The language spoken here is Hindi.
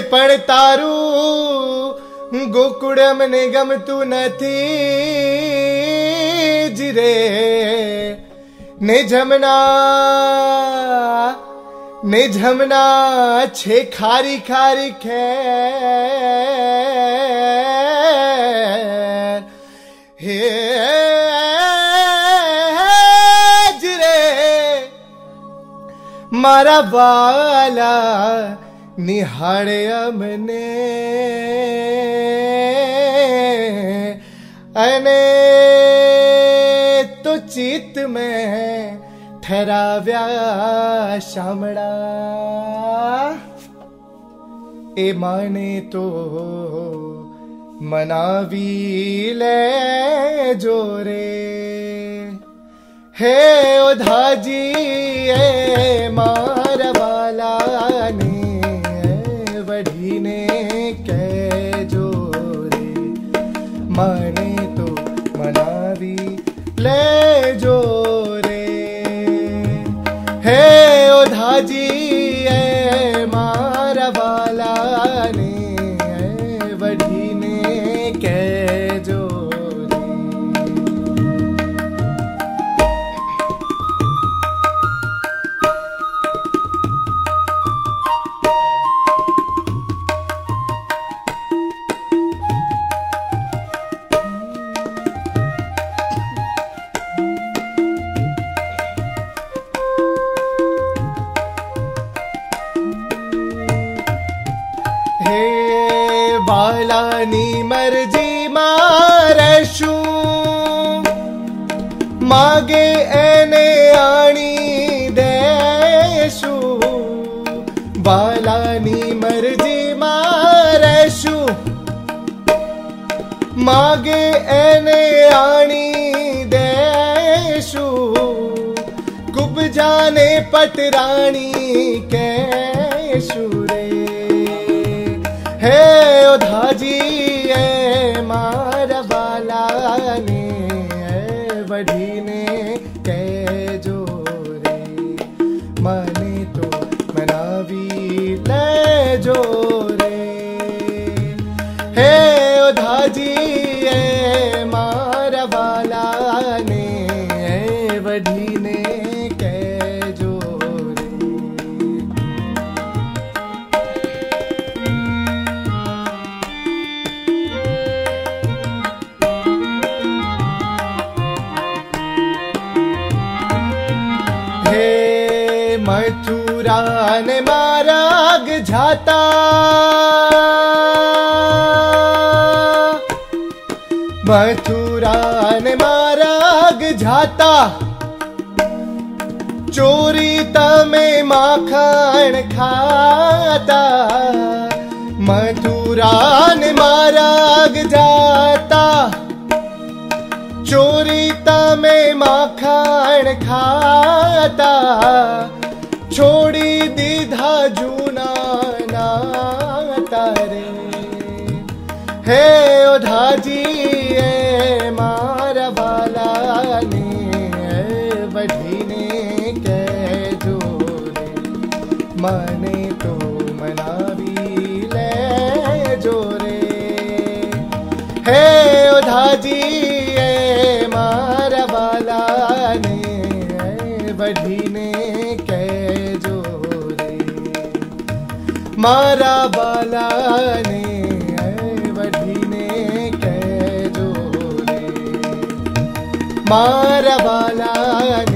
પણ તારું ગોકુળ મને ગમતું નથી જ રે ને જમના છે ખારી ખારી ખેર હે જ રે મારા વાલા નિહાળે અમને અને તો ચિત્ત મેં ठहराव्या शामड़ा ए माने तो मनावी ले जोरे हे ओधाजी ए मारा वाला ने वढ़ीने के जोरे माने तो मनावी ले जोरे हे ओधाजी ए मारा वाला ने वढ़ीने के जोरे વાલાની મરજી મારે શું માગે એને આણી દેશું વાલાની મરજી મારે શું માગે એને આણી દેશું કુબજાને પટરાણી કહેશું રે हे ओधाजी ए मारा वाला ने वढ़ीने के जोरे माने तो मनावी ले जोरे हे ओधाजी ए मारा वाला ने वढ़ीने के जोरे मथुरा ने माराग जाता मथुरा ने माराग जाता चोरी तमे माखण खाता मथुरा ने माराग जाता चोरी तमे माखण खाता छोड़ी दीधा जूना नाता रे हे ओधाजी ए मारा वाला ने वढ़ीने के जोरे माने तो मनावी ले जोरे हे ओधाजी ए मारा वाला ने वढ़ीने के जोरे मारा वाला ने वढ़ीने के जोरे मारा वाला